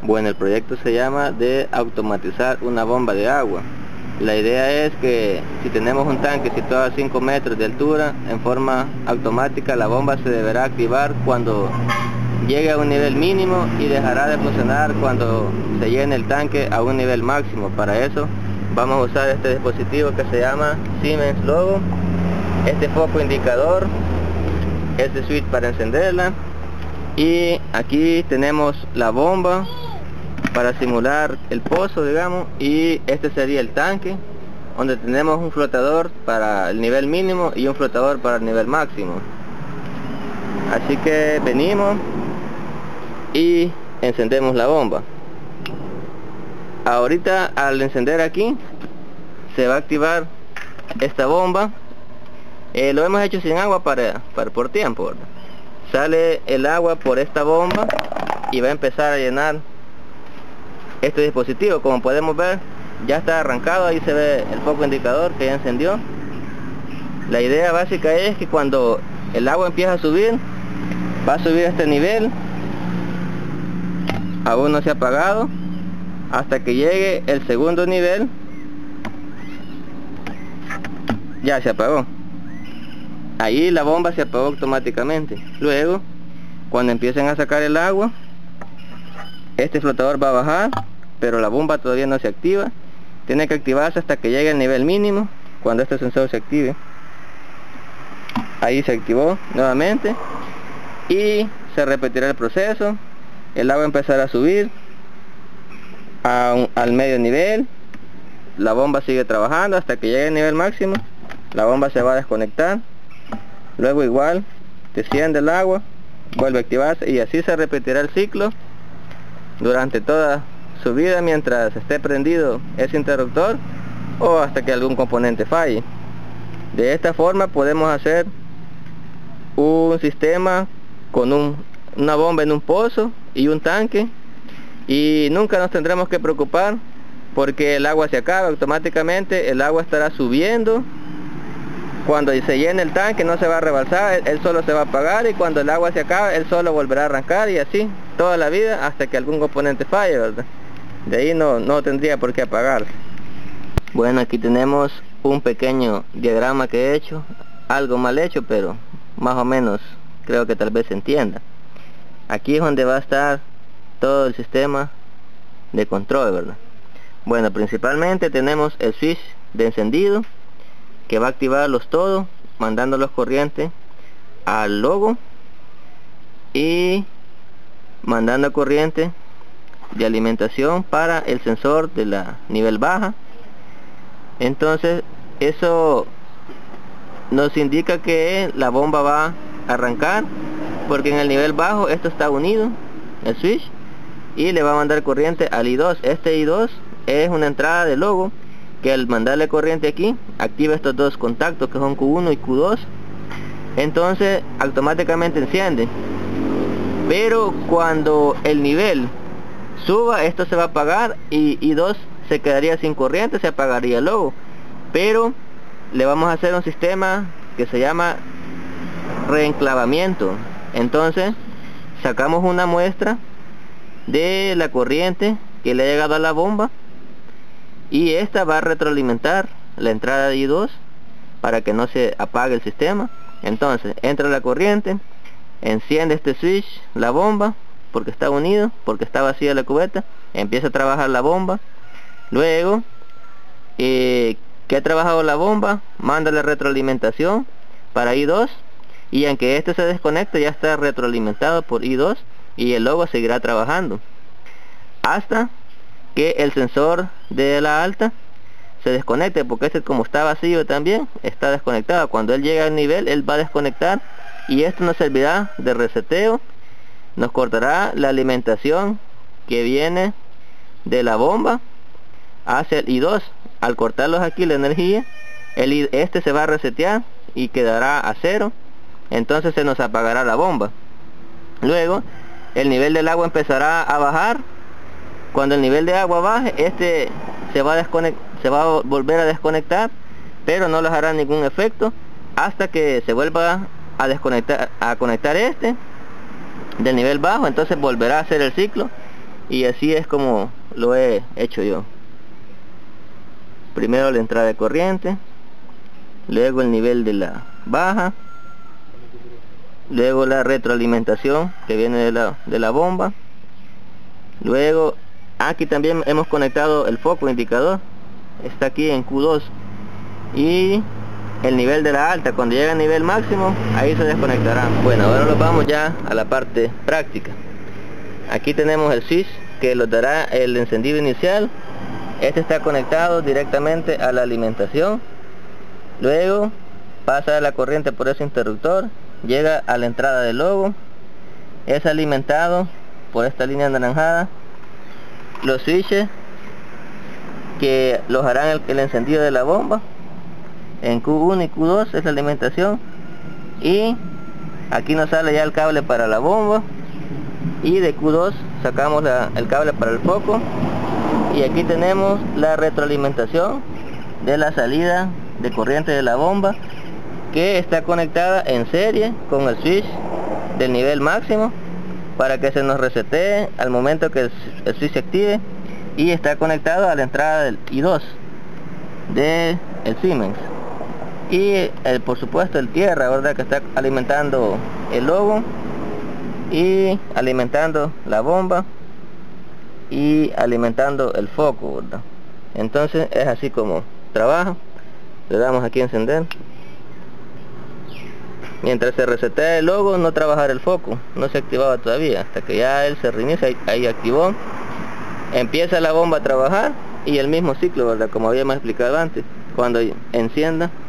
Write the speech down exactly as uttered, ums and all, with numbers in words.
Bueno, el proyecto se llama de automatizar una bomba de agua. La idea es que si tenemos un tanque situado a cinco metros de altura, en forma automática la bomba se deberá activar cuando llegue a un nivel mínimo y dejará de funcionar cuando se llene el tanque a un nivel máximo. Para eso vamos a usar este dispositivo que se llama Siemens Logo, este foco indicador, este switch para encenderla, y aquí tenemos la bomba para simular el pozo, digamos, y este sería el tanque, donde tenemos un flotador para el nivel mínimo y un flotador para el nivel máximo. Así que venimos y encendemos la bomba. Ahorita al encender aquí se va a activar esta bomba. Eh, lo hemos hecho sin agua para, para por tiempo, ¿verdad? Sale el agua por esta bomba y va a empezar a llenar este dispositivo. Como podemos ver, ya está arrancado. Ahí se ve el foco indicador que ya encendió. La idea básica es que cuando el agua empieza a subir, va a subir a este nivel, aún no se ha apagado, hasta que llegue el segundo nivel. Ya se apagó. Ahí la bomba se apagó automáticamente. Luego, cuando empiecen a sacar el agua, este flotador va a bajar, pero la bomba todavía no se activa. Tiene que activarse hasta que llegue al nivel mínimo. Cuando este sensor se active, ahí se activó nuevamente y se repetirá el proceso. El agua empezará a subir a un, al medio nivel. La bomba sigue trabajando hasta que llegue al nivel máximo. La bomba se va a desconectar. Luego igual desciende el agua, vuelve a activarse, y así se repetirá el ciclo durante toda su vida mientras esté prendido ese interruptor o hasta que algún componente falle. De esta forma podemos hacer un sistema con un, una bomba en un pozo y un tanque, y nunca nos tendremos que preocupar porque el agua se acaba automáticamente. El agua estará subiendo. Cuando se llene el tanque no se va a rebalsar, él solo se va a apagar, y cuando el agua se acabe él solo volverá a arrancar, y así toda la vida hasta que algún componente falle, ¿verdad? De ahí no, no tendría por qué apagarse. Bueno, aquí tenemos un pequeño diagrama que he hecho, algo mal hecho, pero más o menos creo que tal vez se entienda. Aquí es donde va a estar todo el sistema de control, ¿verdad? Bueno, principalmente tenemos el switch de encendido, que va a activarlos todos, mandándolos corriente al logo y mandando corriente de alimentación para el sensor de la nivel baja. Entonces eso nos indica que la bomba va a arrancar, porque en el nivel bajo esto está unido, el switch, y le va a mandar corriente al I dos. Este I dos es una entrada de logo que al mandarle corriente aquí activa estos dos contactos que son Q uno y Q dos. Entonces automáticamente enciende, pero cuando el nivel suba esto se va a apagar y I dos se quedaría sin corriente, se apagaría el logo. Pero le vamos a hacer un sistema que se llama reenclavamiento. Entonces sacamos una muestra de la corriente que le ha llegado a la bomba, y esta va a retroalimentar la entrada de I dos para que no se apague el sistema. Entonces entra la corriente, enciende este switch, la bomba, porque está unido, porque está vacía la cubeta, empieza a trabajar la bomba. Luego eh, que ha trabajado la bomba, manda la retroalimentación para I dos, y aunque este se desconecte ya está retroalimentado por I dos, y el logo seguirá trabajando hasta que el sensor de la alta se desconecte, porque este, como está vacío también, está desconectado. Cuando él llega al nivel él va a desconectar, y esto nos servirá de reseteo. Nos cortará la alimentación que viene de la bomba hacia el I dos. Al cortarlos aquí la energía, el, este se va a resetear y quedará a cero. Entonces se nos apagará la bomba. Luego el nivel del agua empezará a bajar. Cuando el nivel de agua baje, este se va a desconectar, se va a volver a desconectar, pero no les hará ningún efecto hasta que se vuelva a desconectar, a conectar este del nivel bajo. Entonces volverá a hacer el ciclo Y así es como lo he hecho yo. Primero la entrada de corriente, luego el nivel de la baja, luego la retroalimentación que viene de la, de la bomba, luego aquí también hemos conectado el foco indicador, está aquí en Q dos, y el nivel de la alta, cuando llega al nivel máximo, ahí se desconectará. Bueno, ahora nos vamos ya a la parte práctica. Aquí tenemos el switch que nos dará el encendido inicial. Este está conectado directamente a la alimentación, luego pasa la corriente por ese interruptor, llega a la entrada del logo, es alimentado por esta línea anaranjada. Los switches que los harán el, el encendido de la bomba en Q uno y Q dos es la alimentación, y aquí nos sale ya el cable para la bomba, y de Q dos sacamos la, el cable para el foco, y aquí tenemos la retroalimentación de la salida de corriente de la bomba, que está conectada en serie con el switch del nivel máximo para que se nos resetee al momento que el, el switch se active, y está conectado a la entrada del I dos de el Siemens, y el, por supuesto el tierra, ¿verdad?, que está alimentando el logo y alimentando la bomba y alimentando el foco, ¿verdad? Entonces es así como trabaja. Le damos aquí a encender. Mientras se resetea el logo, no trabajará el foco, no se activaba todavía, hasta que ya él se reinicia, ahí, ahí activó, empieza la bomba a trabajar, y el mismo ciclo, ¿verdad?, como habíamos explicado antes. Cuando encienda